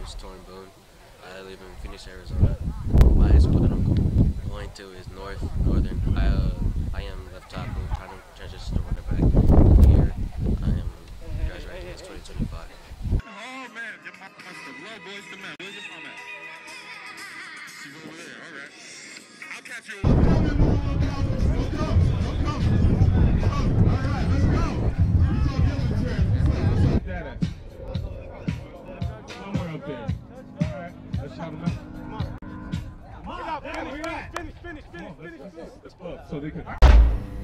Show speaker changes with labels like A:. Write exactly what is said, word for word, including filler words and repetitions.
A: is Torrin Boone. I live in Phoenix, Arizona. My high school that I'm going to is North Northern. I uh, I am left tackle, trying to transition to running back here. I am graduating in twenty twenty-five.
B: Oh man, your mom must have loved Boys to Men. Where's your mom at? She's over there. All right. I'll catch you.
C: Finish, finish, finish, finish, finish.
B: So they can.